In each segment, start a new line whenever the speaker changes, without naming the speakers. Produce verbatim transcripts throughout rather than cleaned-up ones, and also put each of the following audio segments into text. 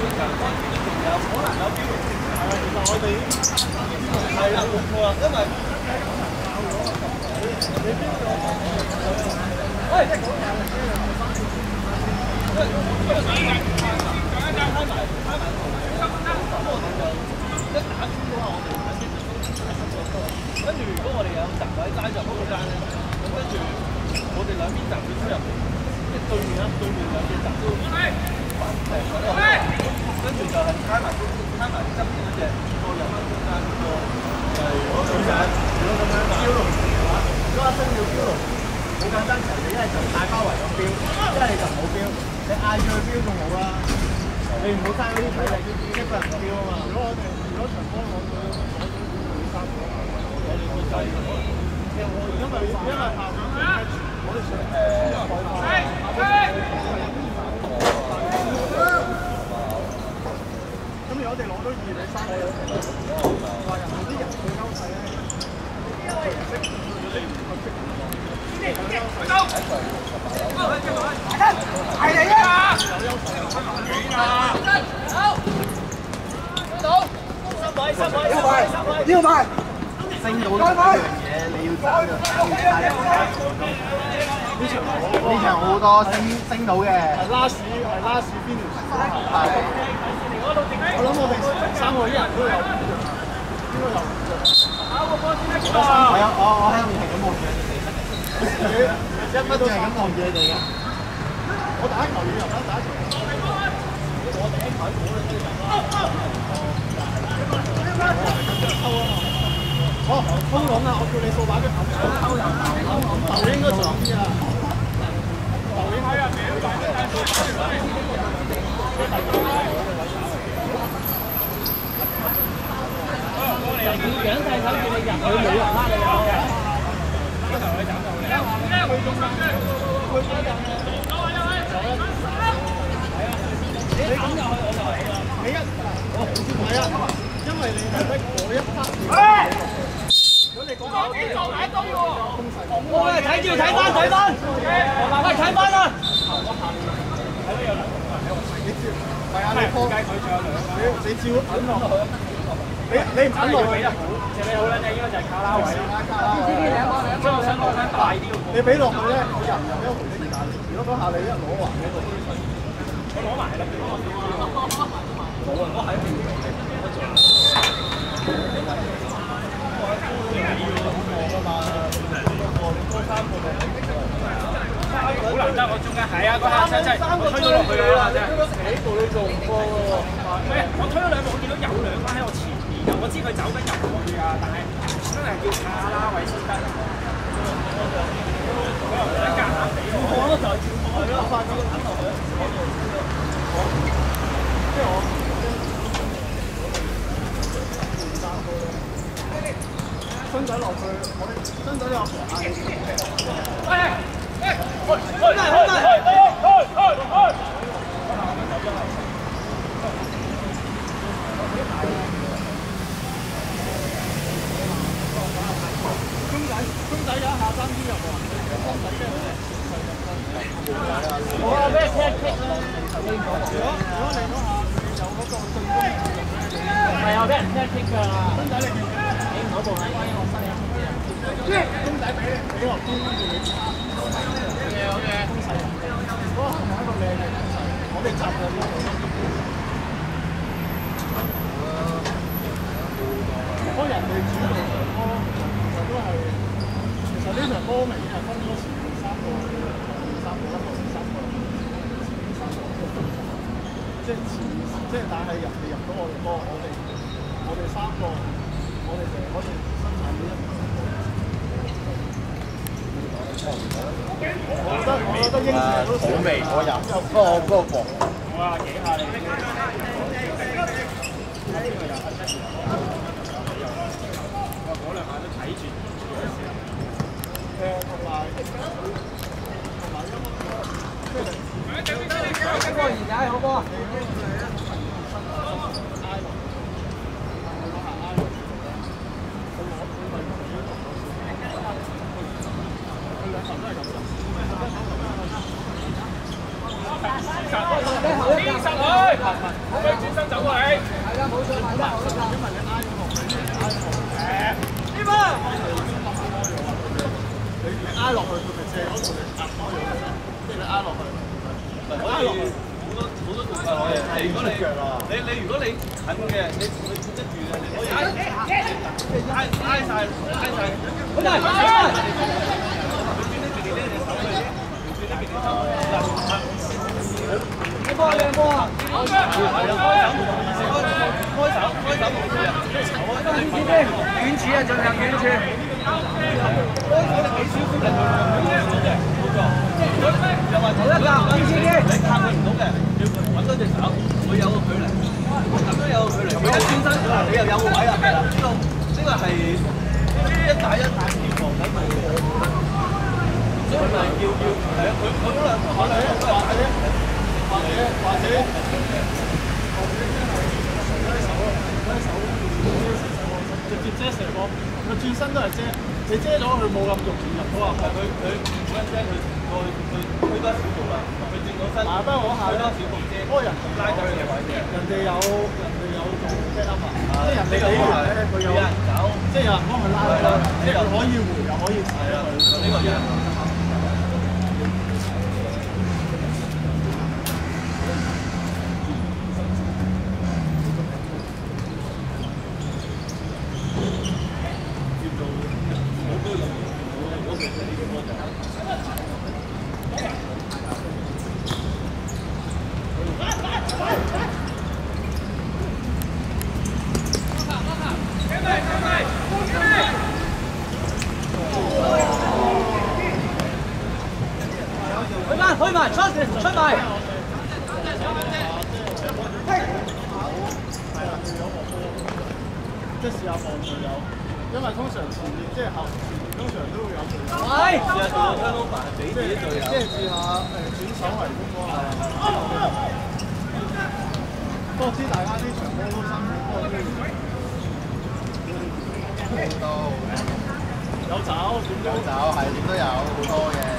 跟住如果我哋有閘位齋就嗰個間咧，咁跟住我哋兩邊閘會出入，即係對面啦，對面兩邊閘都誒跟住就係開埋開埋側邊嗰隻，個入翻中間嗰個就係嗰個就係如果咁樣標龍嘅話，如果一升要標龍，好簡單，其實你一係就大包圍咁標，一係就唔好標，你嗌住去標仲好啦。你唔好嘥嗰啲體力，一個人標啊嘛。如果我哋如果長波攞到攞到兩三個。我哋會計，其實我因為因為下邊我哋上誒，咁如果我哋攞到二比三，話人哋啲人數優勢咧，佢唔識，你唔識識唔到。係你啊！有優勢啊！好，到，三位，三位，三位，三位，呢個牌。升到呢樣嘢，你要爭嘅，呢場好多升升到嘅。係拉屎，係拉屎邊條線？係。我諗我哋三個一人都有，應該有。係啊，我我喺度係咁望住你哋，一乜就係咁望住你哋嘅。我打球要入啦，打球。我第一球冇你都入啦。哦，通籠啊！我叫你掃把佢冚上偷人，頭應該長啲啊！頭應該啊，兩隻手叫你入，佢冇人拉你啊！嗰頭你斬到你，佢中間，佢嗰陣係啊！你咁入去我就嚟啦！你一我唔係啊，因為你係得嗰一 part。我哋講幾做眼東嘅喎，我哋睇住睇翻睇翻，喂睇翻啦！睇到有兩個喺度睇，係啊，你破雞佢仲有兩個，你你照揾落去，你你唔揾落去啊？其實你好撚正，應該就係卡拉位啦，卡拉位。呢兩個兩個，所以我想攞翻大啲嘅。你俾落去咧，佢入唔入一回事。如果嗰下你一攞還嗰個，我攞埋啦。冇啊，我喺邊度？好難得，我中間係啊，嗰下真係我推咗落去啦，真係。幾步你做唔過喎？唔係，我推咗兩步，我見到有兩班喺我前面，我知佢走緊入去㗎，但係真係要卡拉位先得。佢又唔想夾硬地我，我就係跳過去咯，快啲揼落去。即係我。身仔落去，我哋身仔有蛇眼。喂！喂！開開開開開開開！公仔公仔有下三 D 入喎，公仔咩嚟？我話俾你聽棘啦！如果如果你嗰下有嗰個進攻，係啊，俾人聽棘㗎啦！公仔你我部係關於我新嘅公仔，公仔俾俾落公跟住你插。好嘅好嘅。公仔，嗰個係咪一個靚嘅公仔？我哋插嘅呢個。如果人哋主導場波，其實都係，其實呢場波明顯係分咗前三個、三個一個、三個、三個，即係前，即係但係人哋入到我哋波，我哋我哋三個。我哋我哋生產呢一我覺得我覺得英式都好味，我飲不過我嗰個薄。我話幾下你。我嗰兩下都睇住。誒同埋同埋因為即係一個而家好波。
轉身走過嚟。
係啦，冇錯，慢啲，好得㗎。因為你挨咗落去，你挨落去。呢邊。你你挨落去，佢咪借嗰度你壓開咗，即係你挨落去。挨落去。好多好多動作可以。係如果你你你如果你近嘅，你你接得住嘅，你可以挨挨挨曬挨曬。好大，好大。你波你波啊！開手，開手，開手冇事啊！遠處啊，盡量遠處。開手你俾少少力佢，冇錯。又或者你你拍佢唔到嘅，要揾多隻手，會有個距離，咁都有個距離。佢一轉身，你又有個位啦，係啦，呢個呢個係呢一打一打協防緊佢。所以咪要要係啊！佢佢嗰兩佢兩個都係打啫。或者或者直接遮射波，佢轉身都係遮，你遮咗佢冇咁容易入波啊！佢佢唔一遮佢佢佢推多少步啦，佢轉到身。嗱，不過我下多少步遮，嗰個人拉走佢嘅位嘅，人哋有人哋有做 set up 啊，即係人哋俾完咧，佢有人走，即係有人幫佢拉啦，即係佢可以回又可以踩啊！呢個人。開埋，出出埋。即係試下望隊友，因為通常前面即係後前面通常都會有隊友。係。試下做個 turnover 俾自己隊友。即係試下誒轉手為攻嗰下。不過知大家啲場波都辛苦，不過都要。有走，點都有走，係點都有好多嘅。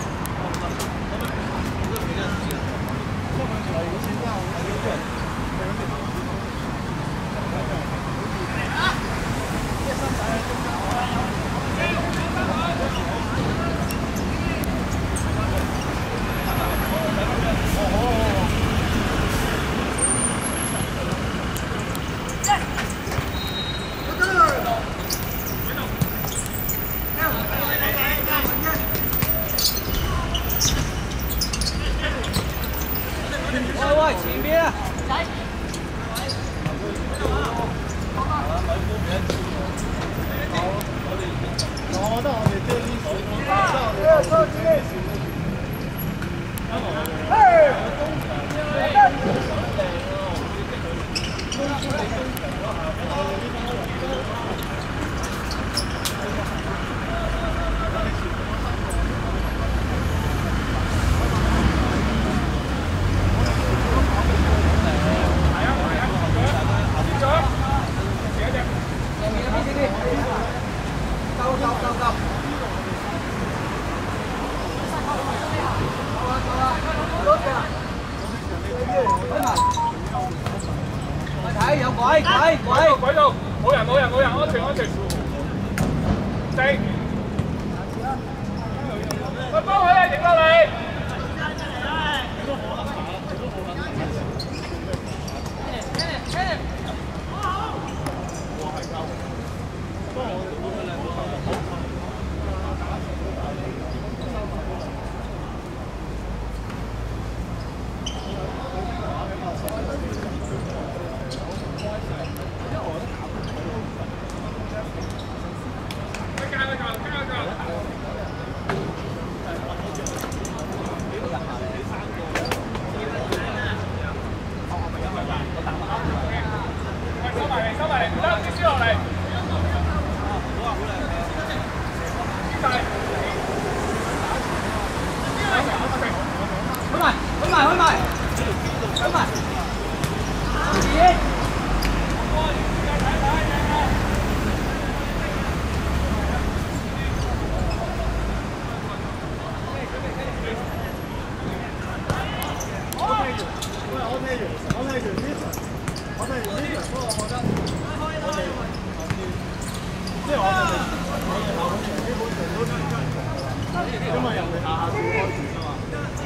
我哋呢場波，我覺得我哋即係我哋我哋下半場基本上都因為人哋下下都開住啊嘛。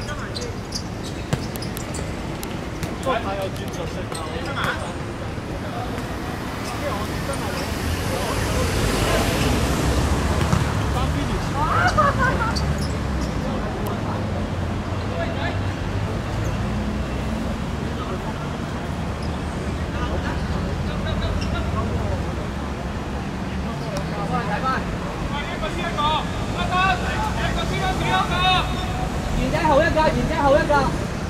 不過太有戰術性啦，我覺得。即係我哋真係三 B 條。
賢仔後一格，賢仔後一格。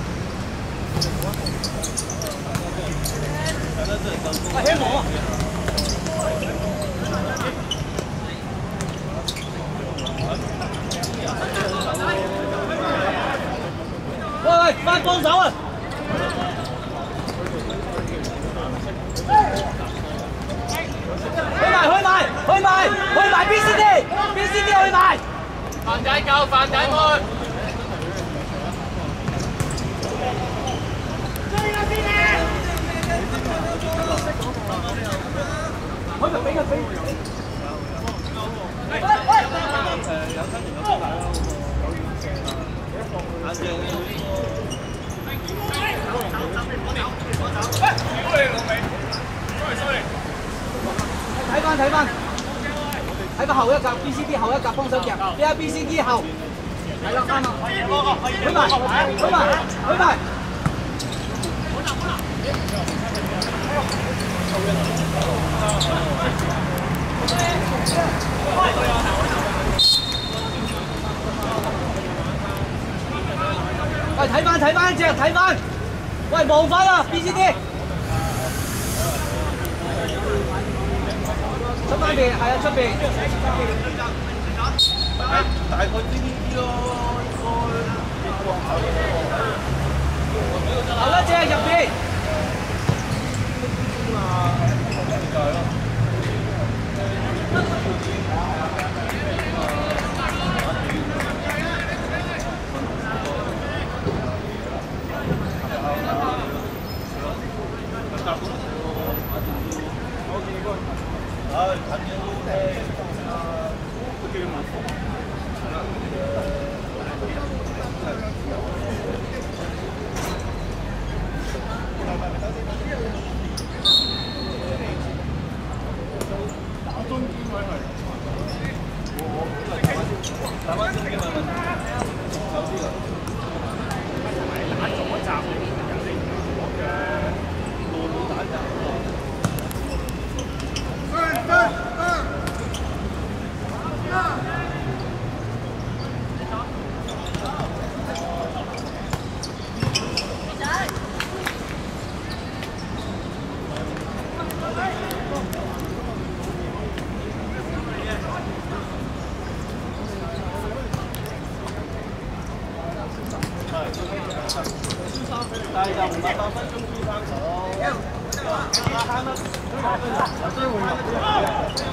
喂，希望啊！喂喂，翻幫手啊！去埋去埋去埋去埋 B C D，B C D 去埋。飯仔夠，飯仔妹。可以俾佢飛。喂喂！誒有新年有新大啦，有遠射啊，眼鏡呢睇翻睇翻，喺個後一格 B C D 後一格幫手夾，而家 B C D 後，係啦啱啦，去埋去埋去埋。喂，睇翻睇翻一隻，睇翻，喂望翻啦 B C D， 出翻邊，係啊出邊。大概呢啲咯，後一隻入邊。但係就唔係八分鐘輸三球，慳得，有機會入。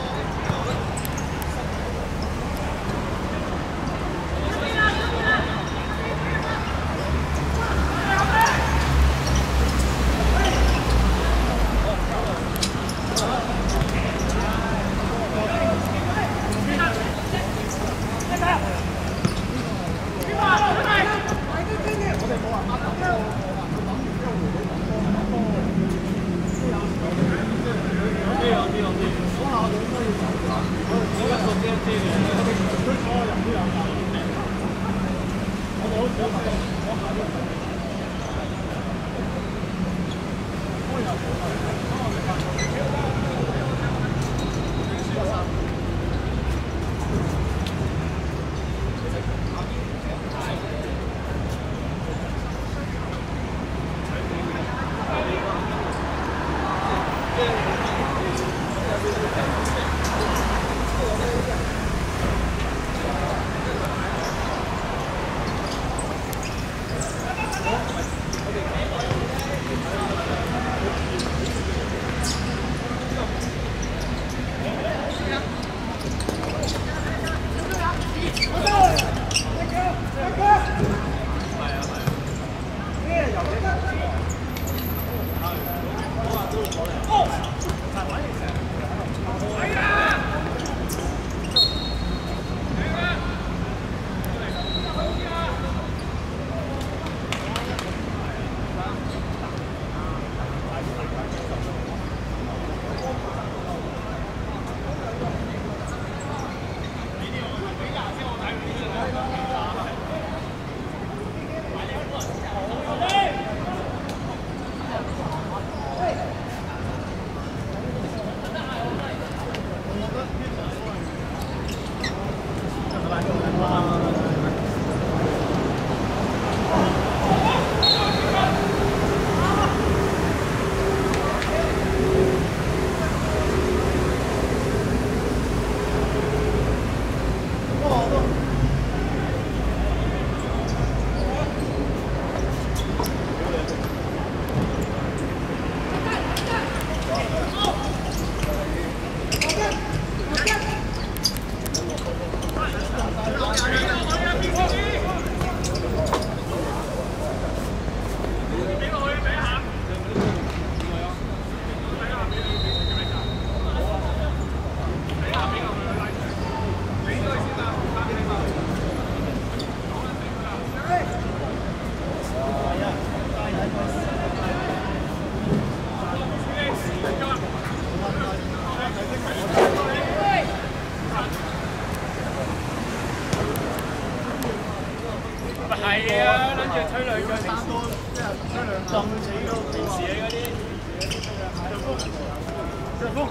腳推兩腳，三多即係推兩下。咁死咯！平時你嗰啲着風，着風。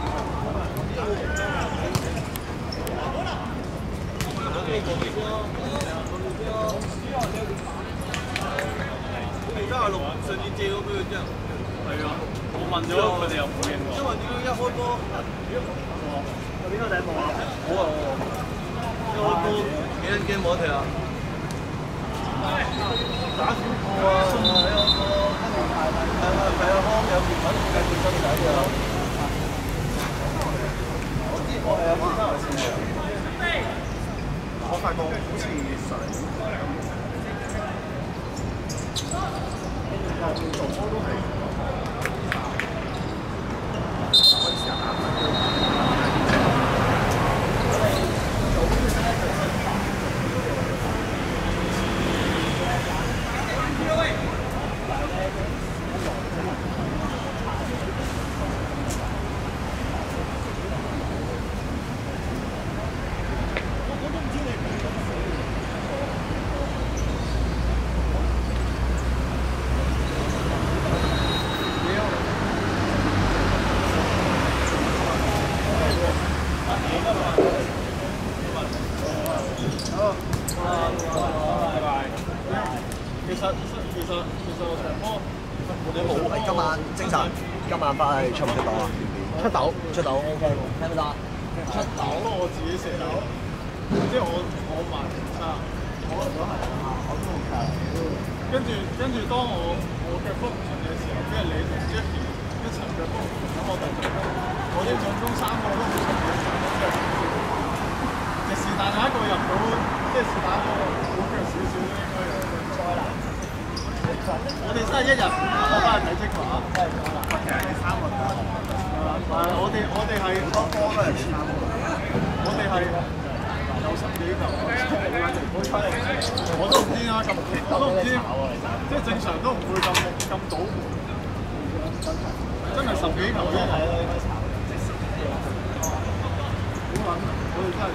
而家係六上次借咗俾佢啲人。係啊，我問咗佢哋又冇應喎。因為點解一開波？我邊個第一步啊？好啊！一開波幾多 game 冇得踢啊？打小個啊！睇我個係啊係啊，康有條粉繼續真仔啊！我知我係有先生嚟先嘅。我發覺好似上後面做波都係。
翻去出唔出到啊？出到，出到 O K 喎，聽唔到？出到。不過我自己射到，即係我我慢差，可能都係啊，我都好強。跟住跟住，當我我腳幅唔順嘅時候，跟住你同 Jackie 一齊腳幅，咁我就腳幅，我啲進攻三個都唔順嘅時候，即係就是但有一個入到，即係是但一個好腳少少都應該有災難。我哋真係一日我翻去睇積分啊！真係災難。其實你三個都係。誒，我哋我哋係多波都係三個。我哋係有十幾球，我都唔知啊，咁我都唔知，即係正常都唔會咁咁賭，真係十幾球啫。好撚，我哋真係。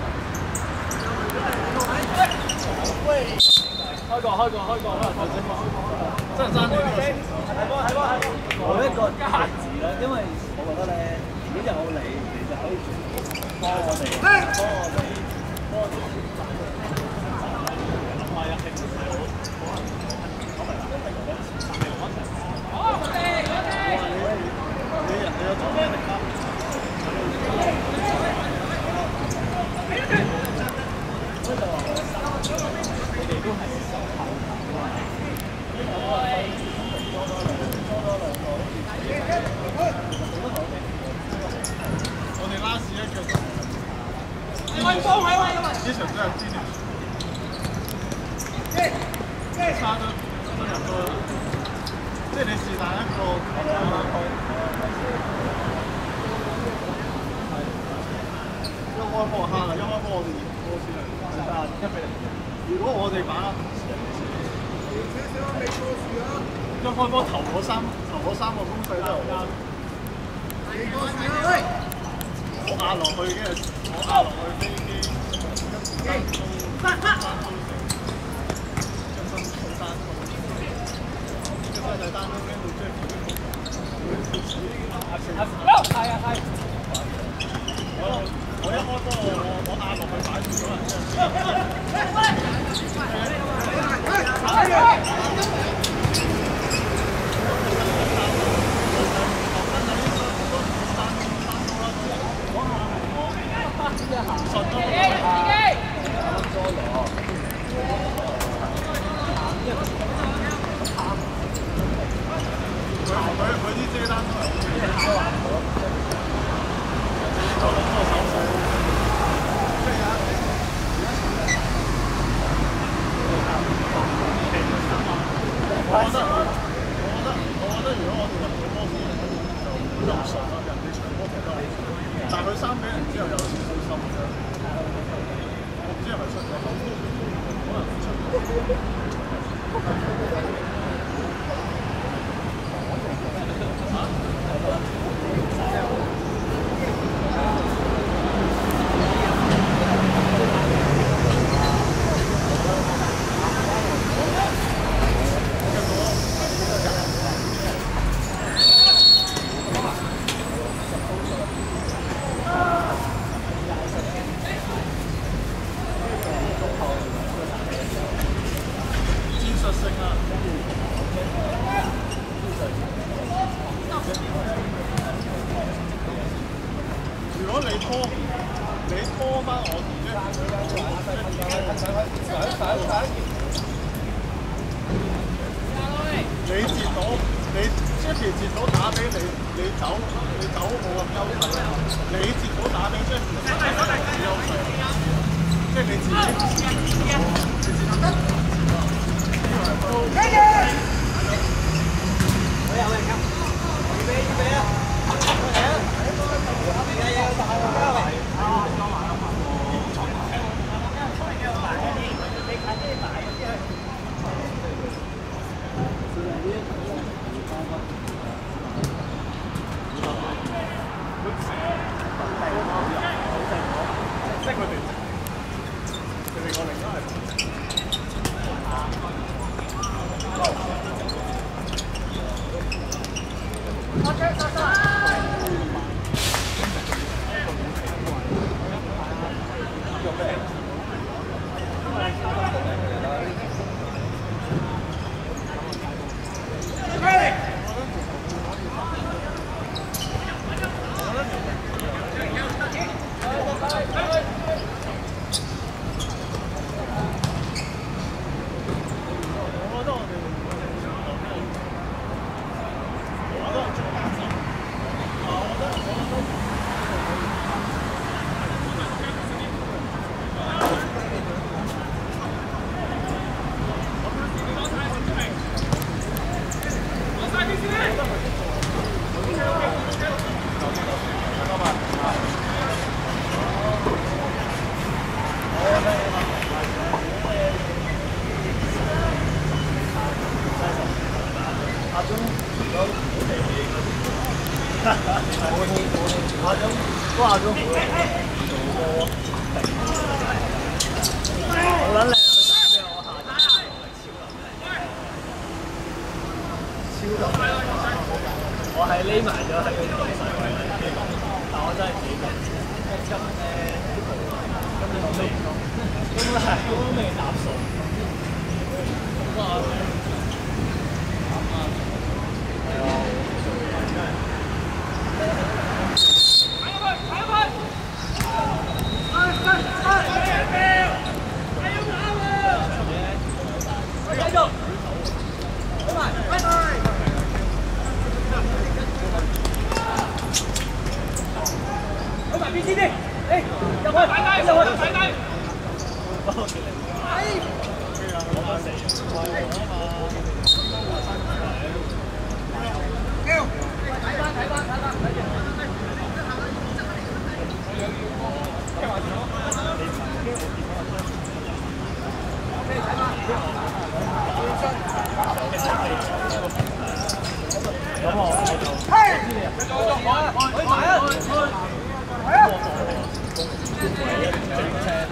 開個開個開個開個頭先話，真係爭你呢個。係波係波係波。我一個價字啦，因為我覺得咧，如果有你，你就可以幫我哋，幫我哋，幫我哋。唔係啊，係唔係好？我明啦，因為嗰次係我一齊。好，我哋我哋。你人哋有做咩力啊？你哋都係。我哋拉屎一腳，呢場真係知點，差得都入到，即係你是但一個，一開波蝦啦，一開波我哋波先嚟，一比零。如果我哋把一開波頭嗰三頭嗰三個攻勢都係啱。我壓落去嘅，我壓落去飛機，三三三通成，將身做單通，將身就單通跟住將自己係啊係。我我一開波我我壓落去擺住咗佢啲遮單都係好做兩個手勢，即係有一我覺得我覺得我覺得如果我哋入到波先就就順啦，人哋長波踢得好，但係佢三比零之後有少少心啫。我唔知係咪出咗口，可能出咗。 拖你拖翻我哋啫。你截到你 Jackie 截到打俾你，你走你走冇咁優勢。你截到打俾 Jackie 有優勢，即係你自己。
喂喂，預備預備啊！
即係佢哋，佢哋個另一係。
我係匿埋咗喺佢頭上位，但我真係幾勁。今誒今年未，今年係都未搭數。哇！係啊，睇佢，睇佢。繼續。拜拜，拜拜。好埋 B C D， 誒入去，擺低，入去，擺低。哎！睇翻，睇翻，睇翻，睇住。OK， 睇翻。咁我係，可以埋啊！係啊！